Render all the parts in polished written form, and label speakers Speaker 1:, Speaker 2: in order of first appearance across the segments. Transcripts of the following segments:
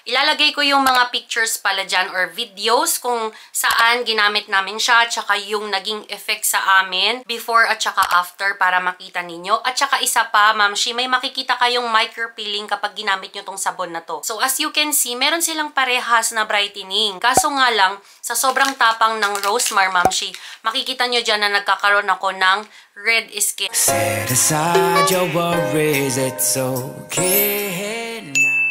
Speaker 1: Ilalagay ko yung mga pictures pala dyan or videos kung saan ginamit namin siya, tsaka yung naging effect sa amin before at tsaka after para makita ninyo. At tsaka isa pa, mamshi, may makikita kayong micropeeling kapag ginamit nyo tong sabon na to. So as you can see, meron silang parehas na brightening. Kaso nga lang, sa sobrang tapang ng Rosmar, mamshi, makikita nyo dyan na nagkakaroon ako ng red skin.
Speaker 2: Set aside your worries, it's okay now.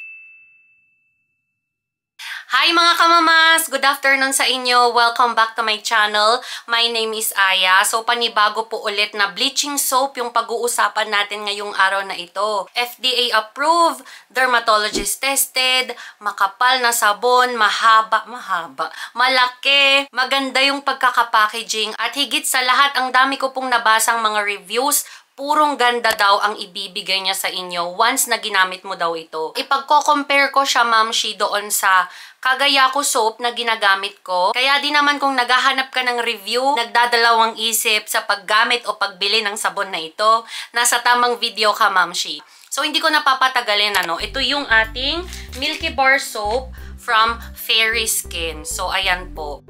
Speaker 1: Hi mga kamamas! Good afternoon sa inyo. Welcome back to my channel. My name is Aya. So panibago po ulit na bleaching soap yung pag-uusapan natin ngayong araw na ito. FDA approved, dermatologist tested, makapal na sabon, mahaba, malaki, maganda yung pagkakapackaging at higit sa lahat ang dami ko pong nabasang mga reviews. Purong ganda daw ang ibibigay niya sa inyo once na ginamit mo daw ito. Ipagko-compare ko siya, mamshi, doon sa KAGAYAKU soap na ginagamit ko. Kaya di naman kung naghahanap ka ng review, nagdadalawang isip sa paggamit o pagbili ng sabon na ito, nasa tamang video ka, mamshi. So, hindi ko napapatagalin, ano. Ito yung ating Milky Bar soap from Fairy Skin. So, ayan po.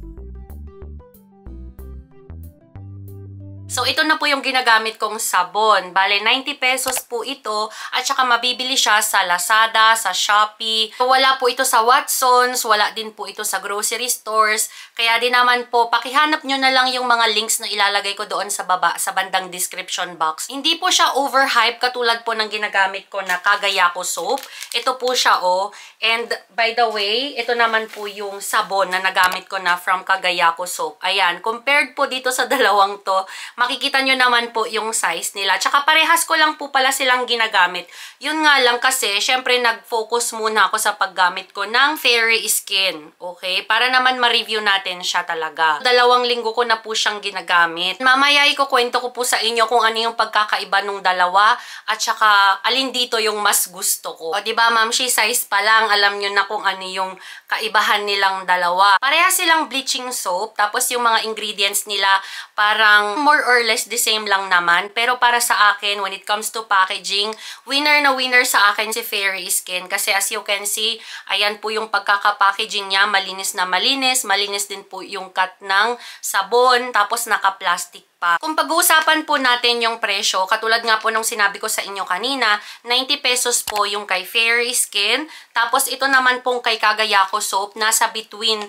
Speaker 1: So, ito na po yung ginagamit kong sabon. Bale, 90 pesos po ito. At saka mabibili siya sa Lazada, sa Shopee. So, wala po ito sa Watsons. Wala din po ito sa grocery stores. Kaya din naman po, pakihanap nyo na lang yung mga links na ilalagay ko doon sa baba, sa bandang description box. Hindi po siya overhype katulad po ng ginagamit ko na KAGAYAKU soap. Ito po siya, oh. And by the way, ito naman po yung sabon na nagamit ko na from KAGAYAKU soap. Ayan, compared po dito sa dalawang to, makikita nyo naman po yung size nila. Tsaka parehas ko lang po pala silang ginagamit. Yun nga lang kasi, syempre nag-focus muna ako sa paggamit ko ng Fairy Skin. Okay? Para naman ma-review natin siya talaga. 2 linggo ko na po siyang ginagamit. Mamaya ikukwento ko po sa inyo kung ano yung pagkakaiba nung dalawa at saka alin dito yung mas gusto ko. O diba, mamshi, size pa lang, alam nyo na kung ano yung kaibahan nilang dalawa. Parehas silang bleaching soap. Tapos yung mga ingredients nila parang more or less the same lang naman. Pero para sa akin, when it comes to packaging, winner na winner sa akin si Fairy Skin. Kasi as you can see, ayan po yung pagkakapackaging niya. Malinis na malinis. Malinis din po yung cut ng sabon. Tapos naka-plastic pa. Kung pag-uusapan po natin yung presyo, katulad nga po nung sinabi ko sa inyo kanina, 90 pesos po yung kay Fairy Skin. Tapos ito naman pong kay KAGAYAKU soap, nasa between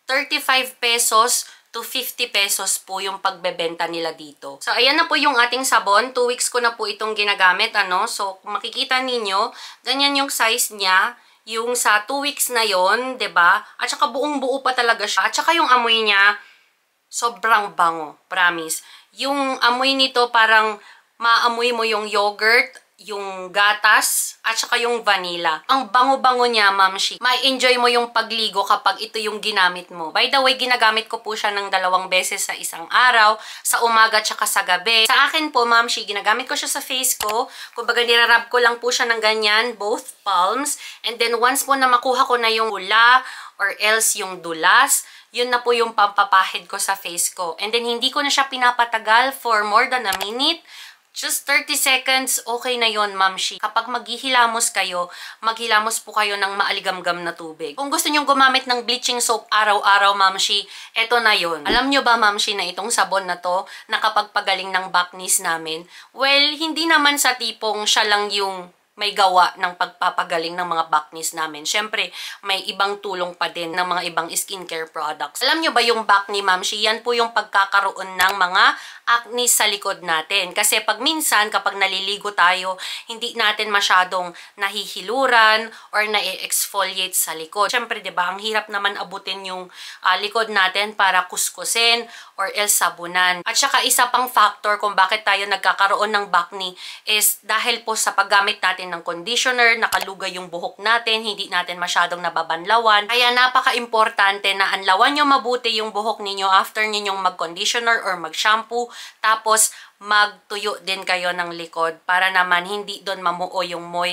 Speaker 1: 35 pesos to 50 pesos po yung pagbebenta nila dito. So, ayan na po yung ating sabon. 2 weeks ko na po itong ginagamit, ano. So, kung makikita ninyo, ganyan yung size niya. Yung sa 2 weeks na yon, 'di ba? At saka buong-buo pa talaga siya. At saka yung amoy niya, sobrang bango, promise. Yung amoy nito parang maamoy mo yung yogurt, yung gatas, at saka yung vanilla. Ang bango-bango niya, mamshi. May enjoy mo yung pagligo kapag ito yung ginamit mo. By the way, ginagamit ko po siya ng 2 beses sa isang araw, sa umaga at saka sa gabi. Sa akin po, mamshi, ginagamit ko siya sa face ko. Kumbaga, nirarab ko lang po siya ng ganyan, both palms. And then, once po na makuha ko na yung hula or else yung dulas, yun na po yung pampapahid ko sa face ko. And then, hindi ko na siya pinapatagal for more than a minute. Just 30 seconds, okay na yon, mamshi. Kapag maghihilamos kayo, maghilamos po kayo ng maaligamgam na tubig. Kung gusto nyong gumamit ng bleaching soap araw-araw, mamshi, eto na yon. Alam nyo ba, mamshi, na itong sabon na to, nakapagpagaling ng backnies namin? Well, hindi naman sa tipong siya lang yung may gawa ng pagpapagaling ng mga backnies namin. Siyempre, may ibang tulong pa din ng mga ibang skincare products. Alam nyo ba yung backni, mamshi? Yan po yung pagkakaroon ng mga acne sa likod natin. Kasi pag minsan, kapag naliligo tayo, hindi natin masyadong nahihiluran or na-exfoliate sa likod. Siyempre, diba, ang hirap naman abutin yung likod natin para kuskusin or else sabunan. At saka isa pang factor kung bakit tayo nagkakaroon ng backni is dahil po sa paggamit natin ng conditioner, nakalugay yung buhok natin, hindi natin masyadong nababanlawan. Kaya napaka-importante na anlawan nyo mabuti yung buhok ninyo after ninyong mag-conditioner or mag-shampoo. Tapos, magtuyo din kayo ng likod para naman hindi doon mamuo yung moist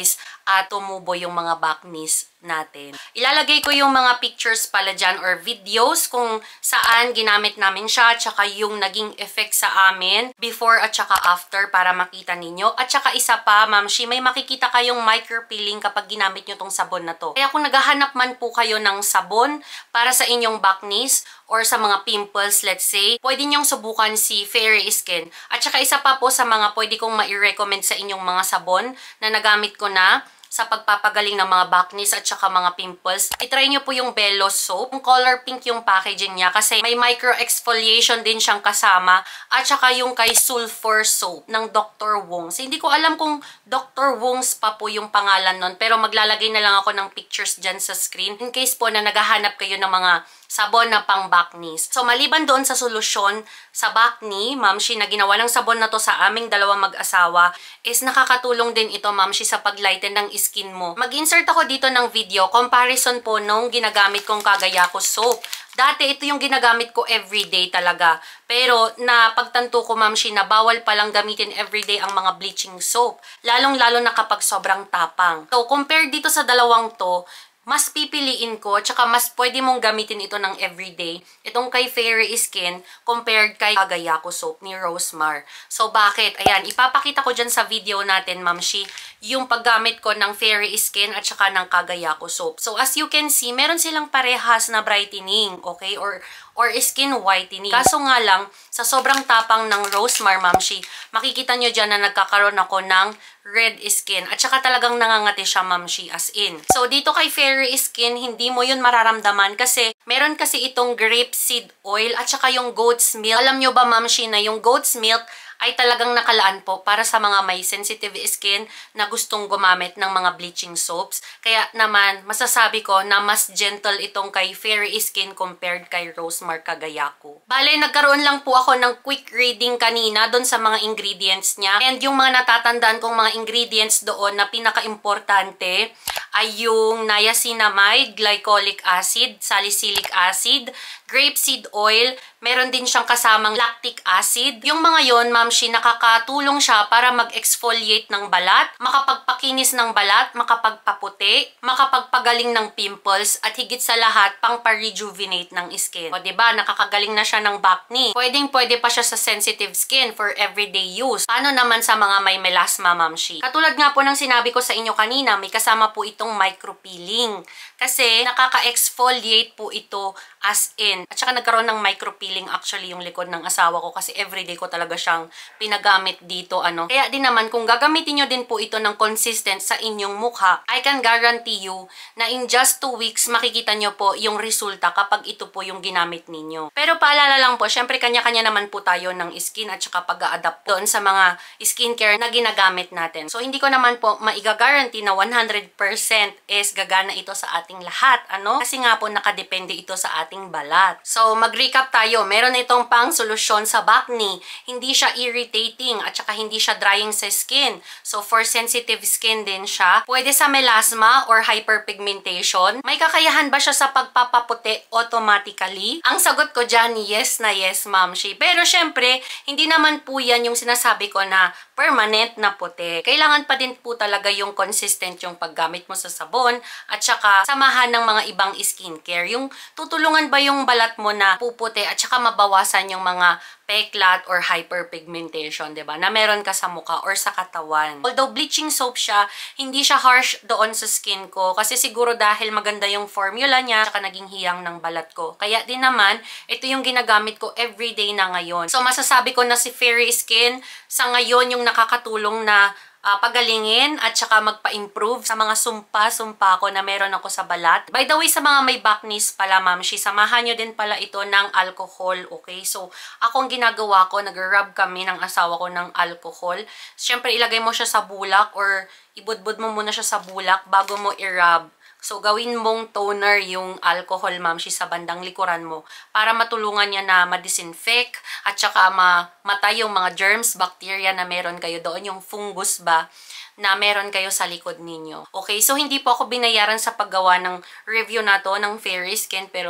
Speaker 1: at tumubo yung mga baknis natin. Ilalagay ko yung mga pictures pala dyan or videos kung saan ginamit namin siya at saka yung naging effect sa amin before at saka after para makita ninyo. At saka isa pa, mamshi, may makikita kayong micropeeling kapag ginamit nyo tong sabon na to. Kaya kung naghahanap man po kayo ng sabon para sa inyong baknis or sa mga pimples, let's say, pwede nyong subukan si Fairy Skin. At saka isa pa po sa mga pwede kong ma-recommend sa inyong mga sabon na nagamit ko na sa pagpapagaling ng mga baknis at saka mga pimples, itry nyo po yung Bello soap. Yung color pink yung packaging niya kasi may micro-exfoliation din siyang kasama at saka yung kay Sulfur soap ng Dr. Wong's. Hindi ko alam kung Dr. Wong's pa po yung pangalan nun, pero maglalagay na lang ako ng pictures dyan sa screen in case po na naghahanap kayo ng mga sabon na pang baknis. So, maliban doon sa solusyon sa bakni, mamshi, na ginawa ng sabon na to sa aming dalawang mag-asawa, is nakakatulong din ito, mamshi, sa paglighten ng skin mo. Mag-insert ako dito ng video, comparison po nung ginagamit kong KAGAYAKU soap. Dati, ito yung ginagamit ko everyday talaga. Pero, napagtanto ko, mamshi, na bawal palang gamitin everyday ang mga bleaching soap. Lalong-lalo na kapag sobrang tapang. So, compare dito sa dalawang to, mas pipiliin ko, tsaka mas pwede mong gamitin ito ng everyday. Itong kay Fairy Skin compared kay KAGAYAKU soap ni ROSMAR. So, bakit? Ayan, ipapakita ko dyan sa video natin, mamshi, yung paggamit ko ng Fairy Skin at saka ng KAGAYAKU soap. So, as you can see, meron silang parehas na brightening, okay? Or skin whitening. Kaso nga lang, sa sobrang tapang ng ROSMAR, mamshi, makikita nyo dyan na nagkakaroon ako ng red skin. At saka talagang nangangati siya, mamshi, as in. So, dito kay Fairy Skin, hindi mo yun mararamdaman kasi meron kasi itong grapeseed oil at saka yung goat's milk. Alam nyo ba, mamshi, na yung goat's milk ay talagang nakalaan po para sa mga may sensitive skin na gustong gumamit ng mga bleaching soaps. Kaya naman, masasabi ko na mas gentle itong kay Fairy Skin compared kay ROSMAR KAGAYAKU. Bale, nagkaroon lang po ako ng quick reading kanina doon sa mga ingredients niya. And yung mga natatandaan kong mga ingredients doon na pinaka-importante ay yung niacinamide, glycolic acid, salicylic acid, grapeseed oil, meron din siyang kasamang lactic acid. Yung mga yon, mamshi, nakakatulong siya para mag-exfoliate ng balat, makapagpakinis ng balat, makapagpaputi, makapagpagaling ng pimples, at higit sa lahat, pang-rejuvenate ng skin. O, diba? Nakakagaling na siya ng bakni. Pwedeng-pwede pa siya sa sensitive skin for everyday use. Paano naman sa mga may melasma, mamshi? Katulad nga po ng sinabi ko sa inyo kanina, may kasama po itong micropeeling. Kasi nakaka-exfoliate po ito as in. At saka nagkaroon ng micropeeling actually yung likod ng asawa ko kasi everyday ko talaga siyang pinagamit dito. Kaya din naman kung gagamitin nyo din po ito ng consistent sa inyong mukha, I can guarantee you na in just 2 weeks makikita nyo po yung resulta kapag ito po yung ginamit ninyo. Pero paalala lang po, syempre kanya-kanya naman po tayo ng skin at saka pag-a-adapt doon sa mga skincare na ginagamit natin. So hindi ko naman po maiga-guarantee na 100% is gagana ito sa ating lahat. Kasi nga po nakadepende ito sa ating balat. So, mag-recap tayo. Meron itong pang solusyon sa bakni. Hindi siya irritating at saka hindi siya drying sa skin. So, for sensitive skin din siya. Pwede sa melasma or hyperpigmentation. May kakayahan ba siya sa pagpapaputi automatically? Ang sagot ko dyan, yes na yes, mamshi. Pero syempre, hindi naman po yan yung sinasabi ko na permanent na puti. Kailangan pa din po talaga yung consistent yung paggamit mo sa sabon at saka samahan ng mga ibang skincare. Yung tutulungan ba yung balat mo na puputi at saka mabawasan yung mga peklat or hyperpigmentation, 'di ba? Na meron ka sa mukha or sa katawan. Although bleaching soap siya, hindi siya harsh doon sa skin ko kasi siguro dahil maganda yung formula niya at naging hiyang ng balat ko. Kaya din naman, ito yung ginagamit ko everyday na ngayon. So masasabi ko na si Fairy Skin sa ngayon yung nakakatulong na pagalingin at saka magpa-improve sa mga sumpa-sumpa ko na meron ako sa balat. By the way, sa mga may baknis pala, mamshi, samahan nyo din pala ito ng alcohol, okay? So, akong ginagawa ko, nag-rub kami ng asawa ko ng alcohol. Siyempre, ilagay mo siya sa bulak or ibudbud mo muna siya sa bulak bago mo i-rub. So, gawin mong toner yung alcohol, mamshi, sa bandang likuran mo para matulungan niya na ma-disinfect at saka mamatay yung mga germs, bacteria na meron kayo doon, yung fungus ba na meron kayo sa likod ninyo. Okay, so hindi po ako binayaran sa paggawa ng review na to ng Fairy Skin pero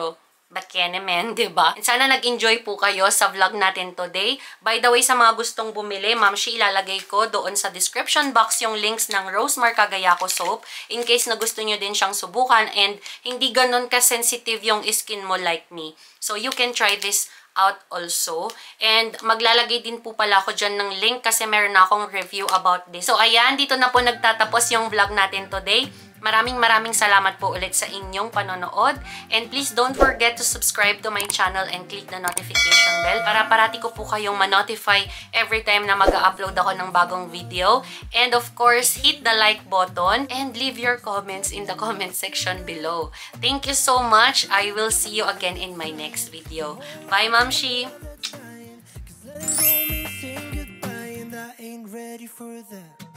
Speaker 1: Bakenemen, diba? And sana nag-enjoy po kayo sa vlog natin today. By the way, sa mga gustong bumili, Mamshi, ilalagay ko doon sa description box yung links ng ROSMAR KAGAYAKU soap in case na gusto nyo din siyang subukan and hindi ganun ka-sensitive yung skin mo like me. So, you can try this out also. And maglalagay din po pala ako dyan ng link kasi meron na akong review about this. So, ayan, dito na po nagtatapos yung vlog natin today. Maraming salamat po ulit sa inyong panonood. And please don't forget to subscribe to my channel and click the notification bell para parati ko po kayong ma-notify every time na mag-upload ako ng bagong video. And of course, hit the like button and leave your comments in the comment section below. Thank you so much. I will see you again in my next video. Bye, Mamshi!
Speaker 2: Ready for that.